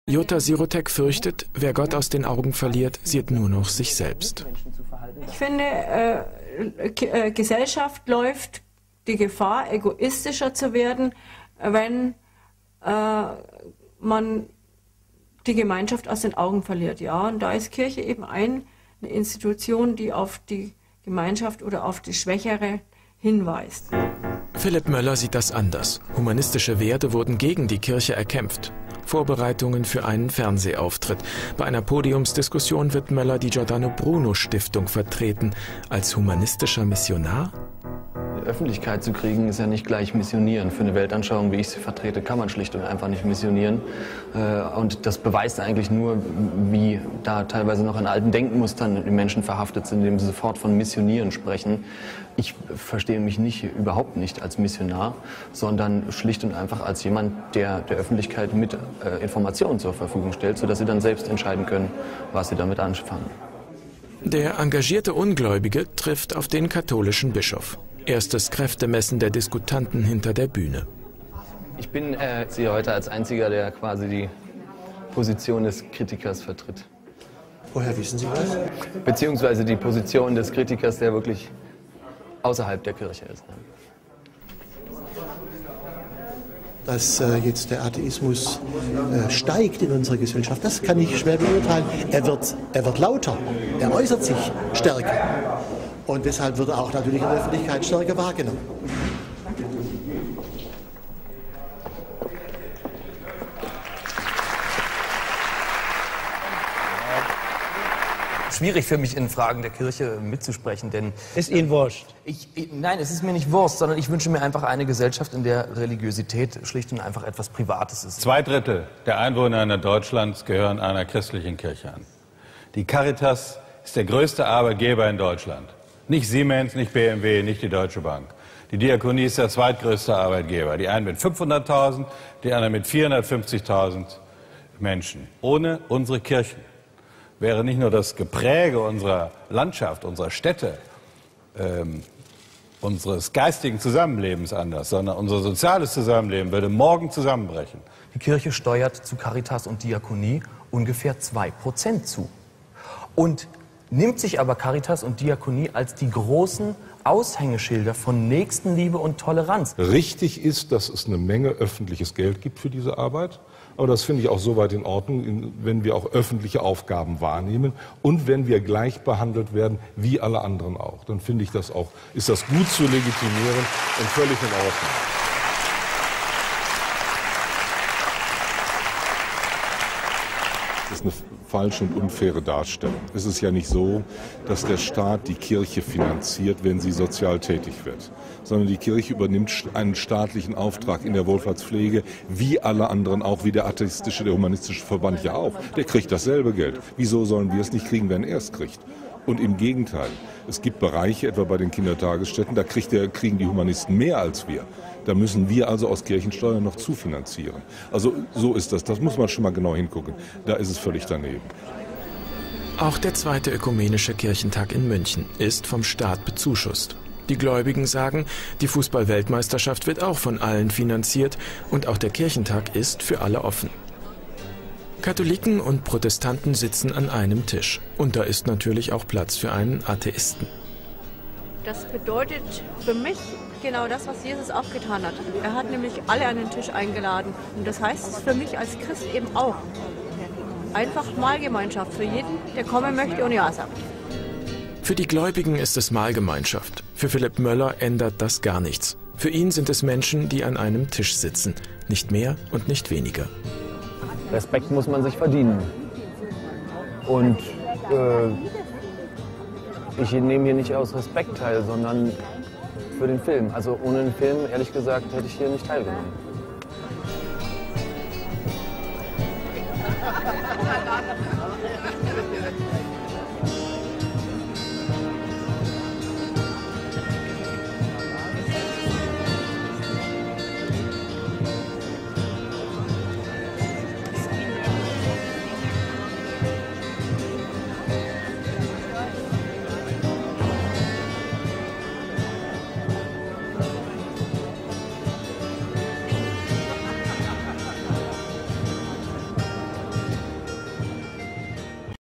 Jutta Sirotek fürchtet, wer Gott aus den Augen verliert, sieht nur noch sich selbst. Ich finde, Gesellschaft läuft die Gefahr, egoistischer zu werden, wenn man die Gemeinschaft aus den Augen verliert. Ja, und da ist Kirche eben eine Institution, die auf die Gemeinschaft oder auf die Schwächere hinweist. Philipp Möller sieht das anders. Humanistische Werte wurden gegen die Kirche erkämpft. Vorbereitungen für einen Fernsehauftritt. Bei einer Podiumsdiskussion wird Möller die Giordano Bruno Stiftung vertreten. Als humanistischer Missionar? Öffentlichkeit zu kriegen, ist ja nicht gleich missionieren. Für eine Weltanschauung, wie ich sie vertrete, kann man schlicht und einfach nicht missionieren. Und das beweist eigentlich nur, wie da teilweise noch in alten Denkmustern die Menschen verhaftet sind, indem sie sofort von Missionieren sprechen. Ich verstehe mich überhaupt nicht als Missionar, sondern schlicht und einfach als jemand, der der Öffentlichkeit mit Informationen zur Verfügung stellt, sodass sie dann selbst entscheiden können, was sie damit anfangen. Der engagierte Ungläubige trifft auf den katholischen Bischof. Erstes Kräftemessen der Diskutanten hinter der Bühne. Ich bin hier heute als einziger, der quasi die Position des Kritikers vertritt. Woher wissen Sie das? Beziehungsweise die Position des Kritikers, der wirklich außerhalb der Kirche ist. Dass jetzt der Atheismus steigt in unserer Gesellschaft, das kann ich schwer beurteilen. Er wird lauter, er äußert sich stärker. Und deshalb wird er auch natürlich in der Öffentlichkeit stärker wahrgenommen. Schwierig für mich, in Fragen der Kirche mitzusprechen, denn... Ist Ihnen wurscht? Nein, es ist mir nicht wurscht, sondern ich wünsche mir einfach eine Gesellschaft, in der Religiosität schlicht und einfach etwas Privates ist. 2/3 der Einwohner Deutschlands gehören einer christlichen Kirche an. Die Caritas ist der größte Arbeitgeber in Deutschland. Nicht Siemens, nicht BMW, nicht die Deutsche Bank. Die Diakonie ist der zweitgrößte Arbeitgeber. Die einen mit 500.000, die anderen mit 450.000 Menschen. Ohne unsere Kirchen wäre nicht nur das Gepräge unserer Landschaft, unserer Städte, unseres geistigen Zusammenlebens anders, sondern unser soziales Zusammenleben würde morgen zusammenbrechen. Die Kirche steuert zu Caritas und Diakonie ungefähr 2% zu. Und nimmt sich aber Caritas und Diakonie als die großen Aushängeschilder von Nächstenliebe und Toleranz. Richtig ist, dass es eine Menge öffentliches Geld gibt für diese Arbeit. Aber das finde ich auch soweit in Ordnung, wenn wir auch öffentliche Aufgaben wahrnehmen und wenn wir gleich behandelt werden wie alle anderen auch. Dann finde ich das auch, ist das gut zu legitimieren und völlig in Ordnung. Das ist eine falsche und unfaire Darstellung. Es ist ja nicht so, dass der Staat die Kirche finanziert, wenn sie sozial tätig wird, sondern die Kirche übernimmt einen staatlichen Auftrag in der Wohlfahrtspflege, wie alle anderen auch, wie der atheistische, der humanistische Verband ja auch. Der kriegt dasselbe Geld. Wieso sollen wir es nicht kriegen, wenn er es kriegt? Und im Gegenteil, es gibt Bereiche, etwa bei den Kindertagesstätten, da kriegen die Humanisten mehr als wir. Da müssen wir also aus Kirchensteuern noch zufinanzieren. Also so ist das. Das muss man schon mal genau hingucken. Da ist es völlig daneben. Auch der zweite ökumenische Kirchentag in München ist vom Staat bezuschusst. Die Gläubigen sagen, die Fußball-Weltmeisterschaft wird auch von allen finanziert und auch der Kirchentag ist für alle offen. Katholiken und Protestanten sitzen an einem Tisch. Und da ist natürlich auch Platz für einen Atheisten. Das bedeutet für mich genau das, was Jesus auch getan hat. Er hat nämlich alle an den Tisch eingeladen. Und das heißt es für mich als Christ eben auch. Einfach Mahlgemeinschaft für jeden, der kommen möchte und Ja sagt. Für die Gläubigen ist es Mahlgemeinschaft. Für Philipp Möller ändert das gar nichts. Für ihn sind es Menschen, die an einem Tisch sitzen. Nicht mehr und nicht weniger. Respekt muss man sich verdienen. Und ich nehme hier nicht aus Respekt teil, sondern für den Film. Also ohne den Film, ehrlich gesagt, hätte ich hier nicht teilgenommen.